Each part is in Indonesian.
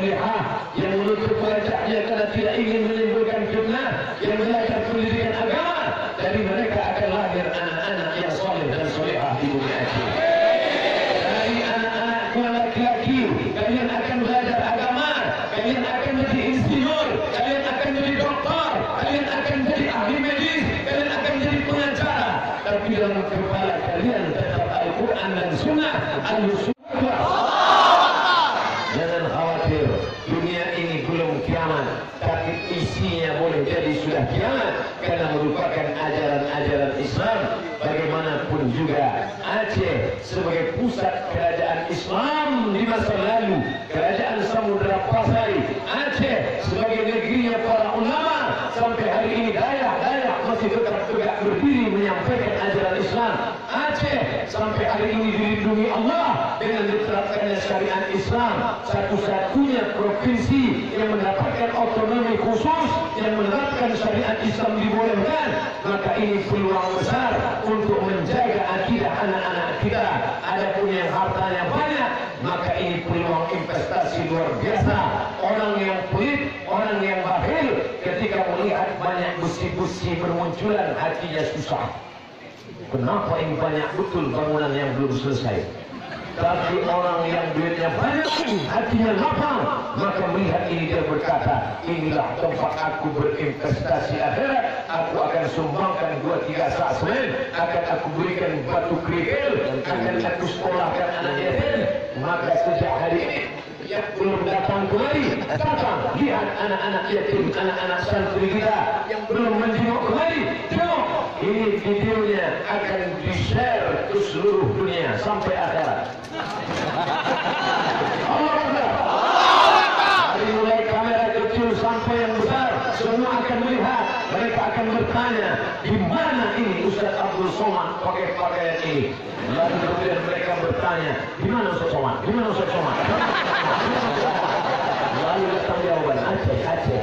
salihah, yang menutup wajahnya karena tidak ingin menimbulkan fitnah, yang belajar pendidikan agama, dari mereka akan lahir anak-anak yang saleh dan salihah di dunia akhirat. Dari anak-anakku laki-laki, kalian akan belajar agama, kalian akan jadi insinyur, kalian akan jadi doktor, kalian akan jadi ahli medis, kalian akan jadi pengacara. Tapi dalam kepala kalian tetap Al-Quran dan Sunnah, Al-Sunnah. Jangan khawatir, dunia ini belum kiamat, tapi isinya boleh jadi sudah kiamat karena merupakan ajaran-ajaran Islam. Bagaimanapun juga Aceh sebagai pusat kerajaan Islam di masa lalu, kerajaan Samudra Pasai, Aceh sebagai negerinya para ulama, sampai hari ini dayak-dayak masih tetap tegak berdiri menyampaikan ajaran Islam. Aceh sampai hari ini dilindungi Allah dengan diterapkannya syariat Islam, satu-satunya provinsi yang mendapatkan otonomi khusus, yang menerapkan syariat Islam dibolehkan. Maka ini peluang besar untuk menjaga akidah anak-anak kita. Adapun yang hartanya banyak, maka ini peluang investasi luar biasa. Orang yang pelit, orang yang bakhil, ketika melihat banyak besi-besi bermunculan, hatinya susah. Kenapa ini banyak betul bangunan yang belum selesai? Tapi orang yang duitnya banyak, hatinya lapang, maka melihat ini dia berkata, inilah tempat aku berinvestasi akhirat. Aku akan sumbangkan 2-3 sak semen, akan aku berikan batu kerikil, akan aku sekolahkan anak yatim. Maka sejak hari ini yang belum datang kemari, datang lihat anak-anak yatim, anak-anak santri kita yang belum menjenguk kemari. Tengok, ini videonya akan di-share ke seluruh dunia sampai akhirat. Allah Akbar. Dari mulai kamera kecil sampai yang besar, semua akan melihat. Mereka akan bertanya, di mana ini Ustaz Abdul Somad pakai pakaian ini? Lalu kemudian mereka bertanya, di mana Ustaz Somad? Di mana Ustaz Somad? Lalu datang jawaban, Aceh.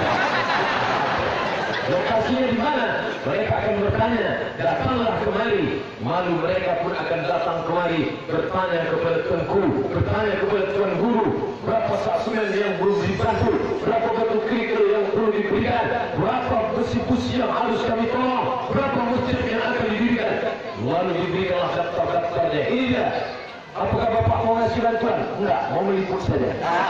Lokasinya di mana? Mereka akan bertanya, datanglah kemari. Malu mereka pun akan datang kemari, bertanya kepada tuanku, bertanya kepada tuan guru, berapa sak semen yang belum dibantu, berapa batu kerikil yang perlu diberikan, berapa besi-besi yang harus kami tolong, berapa masjid yang akan didirikan. Lalu diberikanlah daftar-daftarnya. Ini dia. Apakah Bapak mau ngasih bantuan? Enggak, mau meliput saja.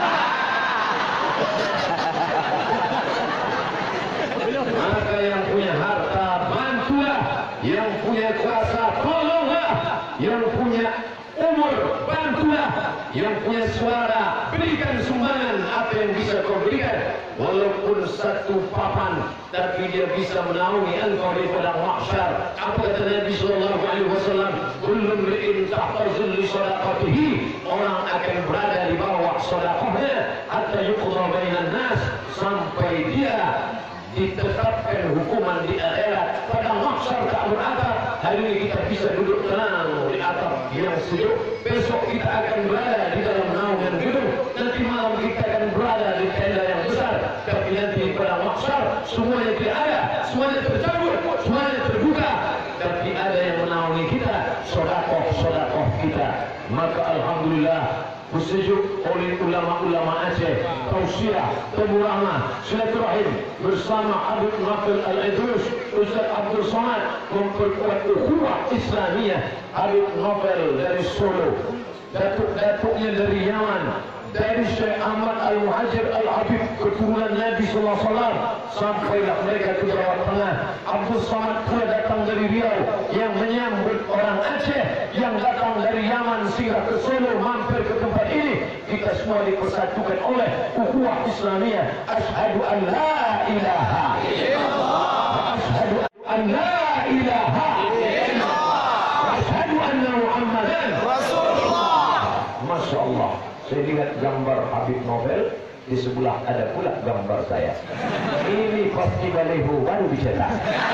Maka yang punya harta bantulah, yang punya kuasa tolonglah, yang punya umur bantulah, yang punya suara berikan sumbangan apa yang bisa kau berikan. Walaupun satu papan, tapi dia bisa menaungi engkau di padang mahsyar. Apa kata Nabi SAW? Kullu mri'in tahta zilli sadaqatihi, orang akan berada di bawah sedekahnya hatta yuqda bainan nas, sampai dia ditetapkan hukuman di akhirat. Pada mahsyar tak beratap. Hari ini kita bisa duduk tenang di atap yang sejuk. Besok kita akan berada di dalam naungan gedung. Nanti malam kita akan berada di tenda yang besar. Tapi nanti pada mahsyar semuanya tidak ada, semuanya tercabut, semuanya terbuka. Tapi ada yang menaungi kita, sodakoh kita. Maka alhamdulillah, bersejuk oleh ulama-ulama Aceh, tausiah, temurama, silaturahim bersama Habib Nafil Al-Idrus, Ustaz Abdul Somad, memperkuat ukhuwah Islamiyah. Habib Nafil dari Solo, datuk-datuknya dari Yaman, dari Syekh Ahmad Al-Muhajir Al-Habib, keturunan Nabi SAW, sampailah mereka ke Jawa Tengah. Abdul Somad pula datang dari Riau, yang menyambut orang Aceh yang datang dari Yaman singgah ke Solo, mampir ke tempat ini. Kita semua dipersatukan oleh ukhuwah Islamiyah. Asyhadu an la ilaha illallah, asyhadu an la ilaha illallah, asyhadu anna Muhammadan Rasulullah. Masya Allah. Saya lihat gambar Habib Novel, di sebelah ada pula gambar saya. Ini pasti baleho baru dicetak.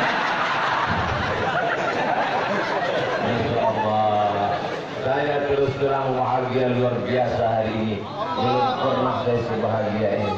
Masya Allah. Saya terus terang bahagia luar biasa hari ini. Belum pernah saya sebahagia ini.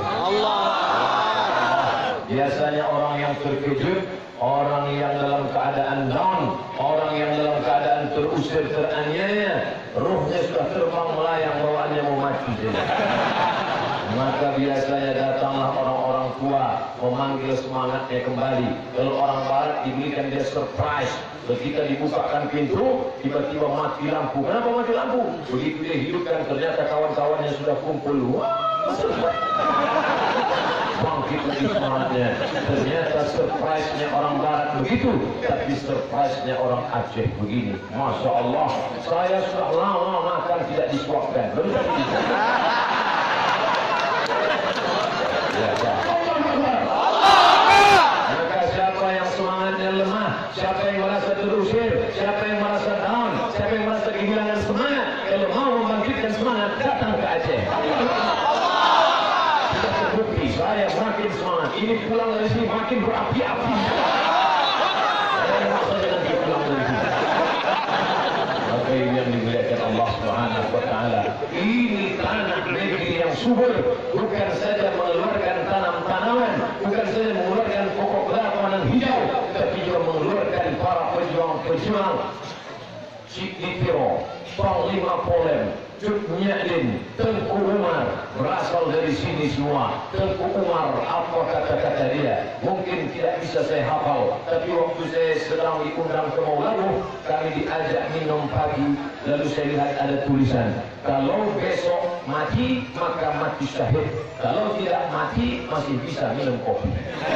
Biasanya orang yang terkejut, orang yang dalam keadaan down, orang yang dalam keadaan terusir, teraniaya, ruhnya sudah terbang melayang, bawaannya mau mati. maka biasanya datanglah orang-orang tua memanggil semangatnya kembali. Kalau orang barat diberikan dia surprise, ketika dibukakan pintu tiba-tiba mati lampu. Kenapa mati lampu? Begitu dia hidupkan ternyata kawan-kawannya sudah kumpul. Wah, bangkit lagi semangatnya. Ternyata surprise-nya orang barat begitu, tapi surprise-nya orang Aceh begini. Masya Allah, saya sudah lama makan tidak disuapkan. Maka siapa yang semangatnya lemah, siapa yang merasa terusir, siapa yang merasa down, siapa yang merasa kehilangan semangat, kalau mau membangkitkan semangat, datang ke Aceh. Sudah terbukti, saya makin semangat. Ini pulang dari sini makin berapi-api. Saya maksa nanti pulang dari sini. Maka ini yang dimuliakan Allah Subhanahu wa Ta'ala. Ini tanah negeri yang subur, bukan saja mengeluarkan tanam-tanaman, bukan saja mengeluarkan pokok kelapa dan hijau, tapi juga mengeluarkan para pejuang-pejuang Cik Ditiro, Panglima Polem, Cut Nyaklin, Tengku Umar, berasal dari sini semua. Tengku Umar, apa kata-kata dia? Mungkin tidak bisa saya hafal, tapi waktu saya sedang diundang ke Maulagu, kami diajak minum pagi, lalu saya lihat ada tulisan, kalau besok mati, maka mati syahid. Kalau tidak mati, masih bisa minum kopi.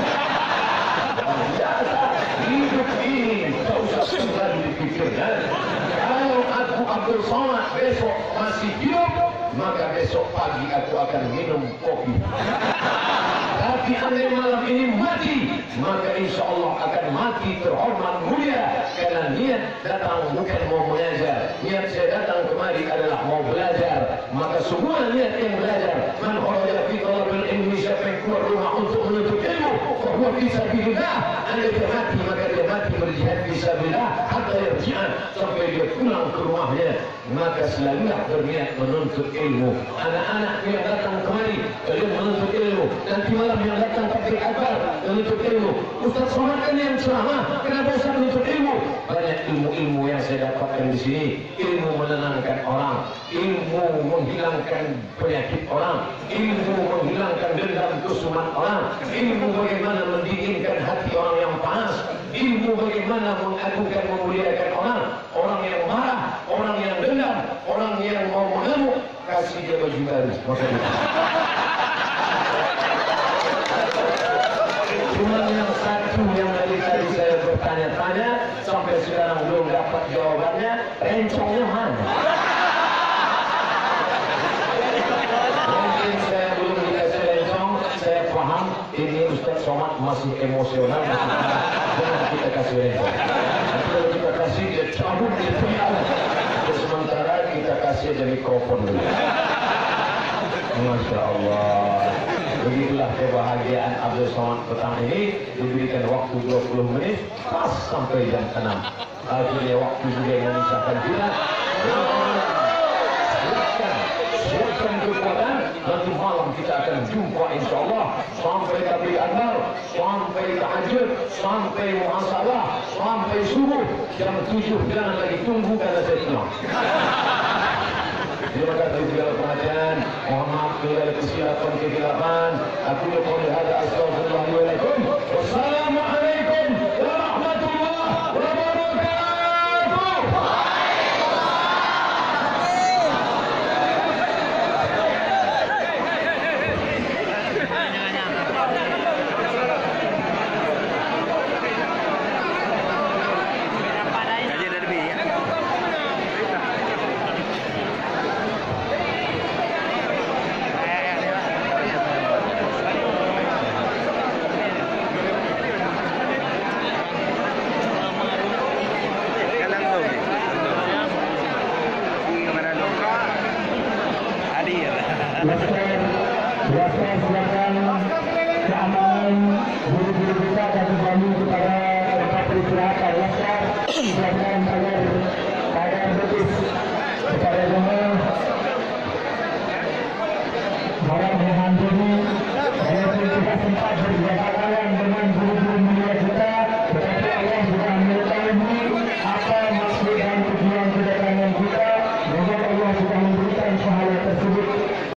Hidup ini tak usah susah dipikirkan. Kalau aku Abdul Somad besok masih hidup, maka besok pagi aku akan minum kopi. Tapi andai malam ini mati, maka insya Allah akan mati terhormat mulia. Karena niat datang bukan mau mengajar, niat saya datang kemari adalah mau belajar. Maka semua niat yang belajar, man kharaja fi talabil ilmi, siapa yang keluar rumah untuk menuntut ilmu, bahwa fisabilillah, andai dia mati maka dia mati berjihad fisabilillah hatta yarji'an, sampai dia pulang ke rumahnya. Maka selalulah berniat menuntut ilmu. Anak-anak yang datang kemari kalian menuntut ilmu, nanti malam yang datang takbir akbar menuntut ilmu. Ustaz Somad kan yang ceramah, kenapa Ustaz menuntut ilmu? Banyak ilmu-ilmu yang saya dapatkan di sini. Ilmu menenangkan orang, ilmu menghilangkan penyakit orang, ilmu menghilangkan dendam kesumat orang, ilmu bagaimana mendinginkan hati orang yang panas, ilmu bagaimana mengagungkan memuliakan orang, orang yang marah, orang yang dendam, orang yang mau mengamuk, kasih dia baju baru. Cuma yang satu yang dari tadi saya bertanya-tanya sampai sekarang belum dapat jawabannya, rencongnya mana? Mungkin saya belum dikasih rencong, saya paham ini Ustaz Somad masih emosional, jangan kita kasih rencong. Nanti kalau kita kasih dia cabut dia punya. Sementara kita kasih aja mikrofon dulu. Masya Allah. Begitulah kebahagiaan Abdul Somad petang ini, diberikan waktu 20 menit pas sampai jam 6. Akhirnya waktu juga yang memisahkan kita. Siapkan kekuatan, nanti malam kita akan jumpa insya Allah sampai takbir akbar, sampai tahajud, sampai muhasabah, sampai subuh jam 7. Jangan lagi tunggu karena saya pulang. Terima kasih segala perhatian. Mohon maaf segala kesilapan. Aku lakukan hada astagfirullahaladzim. Wassalamualaikum warahmatullahi wabarakatuh. Silakan keamanan guru-guru kita dan dijamin kepada tempat beristirahat. Silakan